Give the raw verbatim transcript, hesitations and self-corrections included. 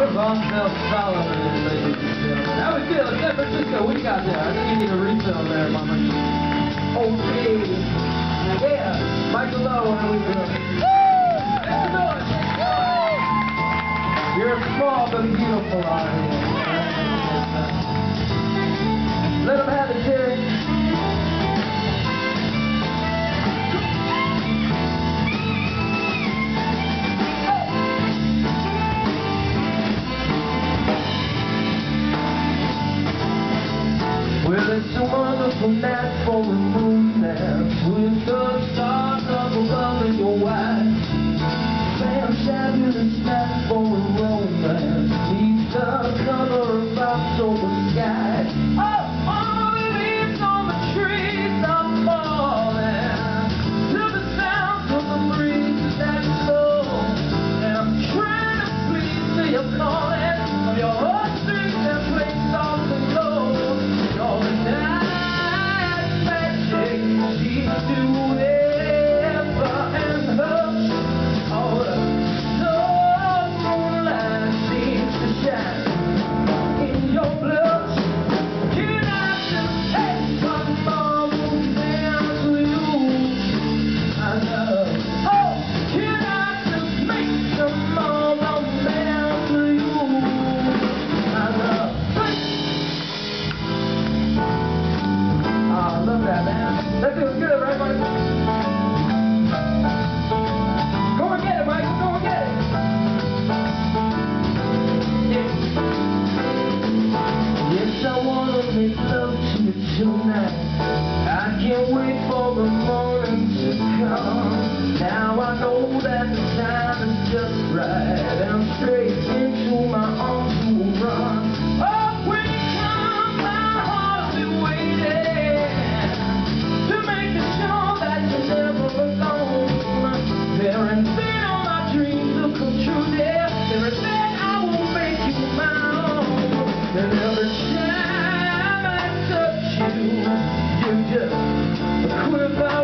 Solomon, ladies and gentlemen. How we feel? San Francisco, what you got there? I think you need a refill there, mama. Okay. Yeah. Michael Lowe, how we feel? Let's do it. You're small but beautiful out here. Let them have it, Jerry. Well, it's a wonderful night for a moondance with the stars up above in your eyes. Fabulous night for a romance neath the color of October sky. Oh, all the leaves on the trees are falling to the sound of the breeze that blow. And I'm trying to please to your calling of your heartstrings and play soft and low. All the night magic seems to ever and hush. All the soft moonlight seems to shine in your blush. Can I just take one more dance with you? I love. Oh, can I just make some more romance with you? I love. I love that, man. That feels good, right, Mike? Go and get it, Mike. Go and get it. Yeah. Yes, I want to make love to you tonight. I can't wait for the morning to come. Now I know that the time is just right. And I'm straight into my arms to run. Oh, when you come, my heart will be waiting. Everything all my dreams will come true, yeah. Everything I will make you my own. And every time I touch you, you just quiver.